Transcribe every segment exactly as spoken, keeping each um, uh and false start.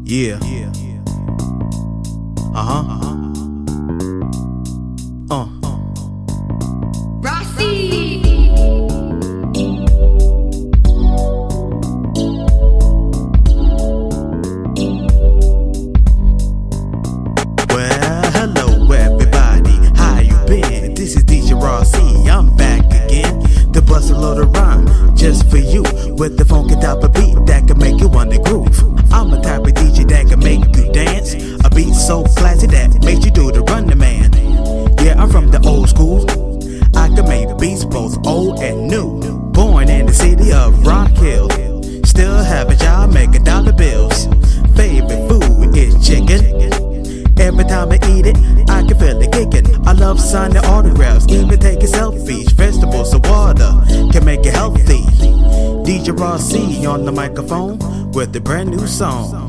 Yeah. Uh-huh. Uh. Rossi. Well, hello everybody, how you been? This is D J Rossi, I'm back again to bust a load of rhyme just for you, with the funky type of beat that can make you wanna groove. I'm a type of D J that can make you dance, a beat so classy that makes you do the Running Man. Yeah, I'm from the old school, I can make beats both old and new. Born in the city of Rock Hill, still have a job making dollar bills. Favorite food is chicken, every time I eat it, I can feel it kicking. I love signing autographs, even taking selfies. Vegetables and water can make it healthy. D J Rossi on the microphone with a brand new song.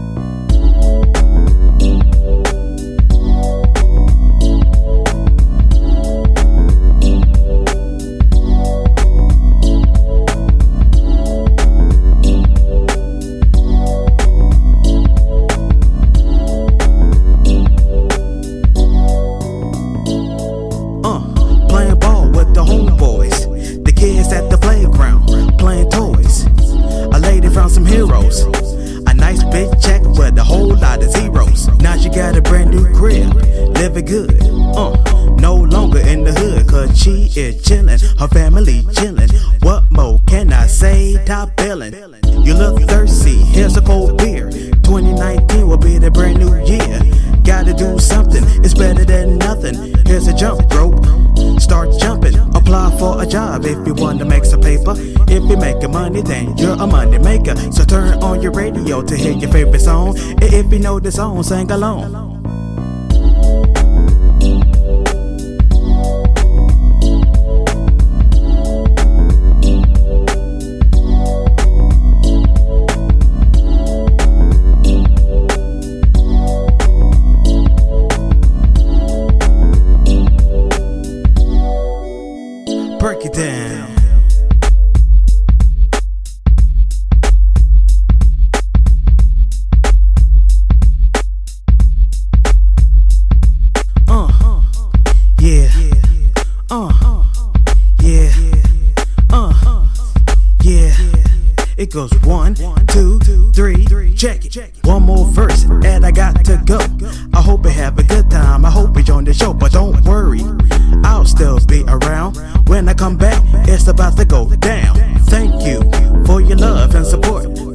At the playground, playing toys. A lady found some heroes, a nice big check with a whole lot of zeros. Now she got a brand new crib, living good, uh, no longer in the hood, cause she is chillin', her family chillin'. What more can I say? Top billin'. You look thirsty, here's a cold beer. Twenty nineteen will be the brand new year. Gotta do something, it's better than nothing. Here's a jump rope, start jumping. Apply for a job if you want to make some paper. If you're making money, then you're a money maker. So turn on your radio to hear your favorite song. And if you know the song, sing along. Break it down. Uh, yeah. Uh, yeah. Uh, yeah. It goes one, two, three, check it. One more verse and I got to go. I hope you have a good time. I hope you join the show, but don't worry, I'll still be around. When I come back, it's about to go down. Thank you for your love and support.